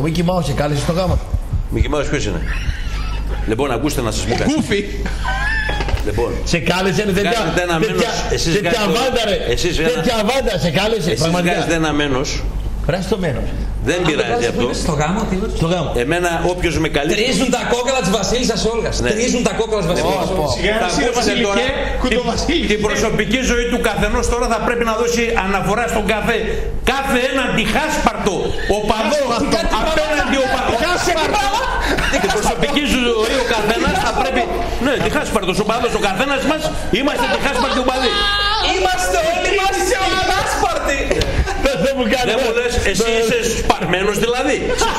Mickey Mouse σε κάλεσε στο γάμο. Mickey Mouse ποιος είναι? Λοιπόν, ακούστε να σας πω κάτι. Κούφι. Λοιπόν, σε κάλεσε τέτοια βάντα ρε. Τέτοια βάντα σε κάλεσε. Εσείς βγάζετε ένα μένος. Βράζει το μένος. Δεν πειράζει αυτό. Στο γάμο, τι είναι? Στο γάμο. Εμένα όποιος με καλεί. Τρίζουν τα κόκκαλα της Βασίλισσας Όλγας. Τρίζουν τα κόκκαλα της Βασίλισσας Όλγας. Θα ακούσετε τώρα την προσωπική ζωή του καθενός. Τώρα θα πρέπει να δώσει αναφορά στον κάθε ένα τυχάσπαρτο οπαδό απέναντι οπαδό. Την προσωπική ζωή ο καθένας θα πρέπει. Ναι, τυχάσπαρτος οπαδός ο καθένας μας. Είμαστε τυχάσπαρτοι οπαδοί. Είμαστε όλοι μας τυχάσπαρτοι. Δεν μου λες, εσύ είσαι σπαρμένος δηλαδή.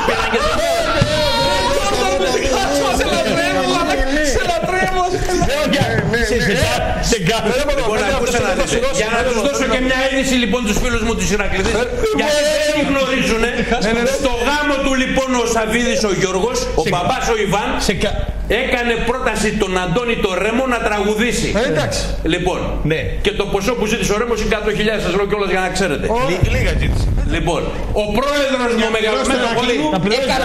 Σε λατρεύω. Για να τους δώσω και μια είδηση λοιπόν τους φίλους μου τους Ηρακλήδες. Γιατί δεν γνωρίζουν. Στο γάμο του λοιπόν ο Σαββίδης ο Γιώργος, ο μπαμπάς ο Ιβάν, έκανε πρόταση τον Αντώνη το Ρέμο να τραγουδήσει. Εντάξει. Λοιπόν, και το ποσό που ζήτησε ο Ρέμος είναι 100.000, σας λέω κιόλας για να ξέρετε. Λίγα ζήτησε. Λοιπόν, ο πρόεδρος μου μεγαλωμένο πολύ. 150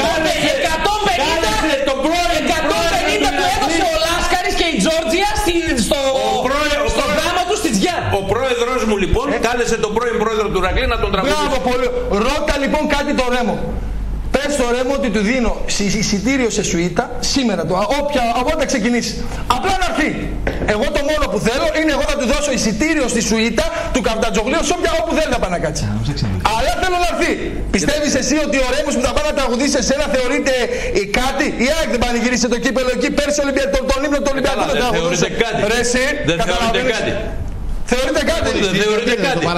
που έδωσε ο Λάσκαρης και η Τζόρτζια στο γάμο του στη Τζιά. Ο πρόεδρος μου λοιπόν κάλεσε τον πρώην πρόεδρο του Ηρακλή να τον τραγουδήσει. Μπράβο, πολύ. Ρώτα λοιπόν κάτι το Ρέμο. Πες στο Ρέμο ότι του δίνω εισιτήριο σε σουίτα σήμερα, όποτε ξεκινήσει. Απλά να έρθει. Εγώ το μόνο που θέλω είναι εγώ να του δώσω εισιτήριο στη σουίτα του Καφτατζογλίου σε όπου θέλει να πάει να κάτσει. Αλλά θέλω να έρθει. Πιστεύεις εσύ ότι ο Ρέμος που θα πάει να τραγουδήσει σε σένα θεωρείται κάτι? Η ΑΕΚ δεν πανηγύρισε το κύπελο εκεί πέρσι τον ύμνο του Ολυμπιακού. Δεν θεωρείται κάτι. Δεν θεωρείται κάτι. Θεωρείται κάτι.